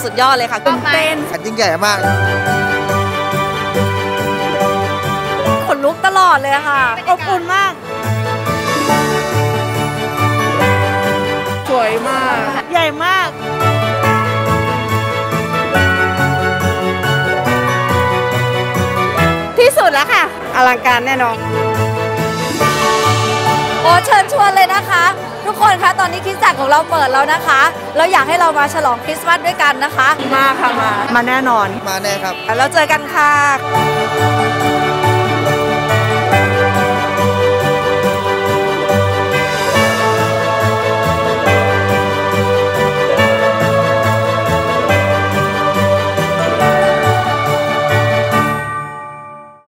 สุดยอดเลยค่ะตื่นเต้นยิ่งใหญ่มากขนลุกตลอดเลยค่ะอบอุ่นมากสวยมากใหญ่มากที่สุดแล้วค่ะอลังการแน่นอนโอ้เชิญชวนเลยนะคะทุกคนคะตอนนี้คริสตจักรของเราเปิดแล้วนะคะเราอยากให้เรามาฉลองคริสต์มาสด้วยกันนะคะมาค่ะมาแน่นอนมาแน่ครับแล้วเจอกันค่ะ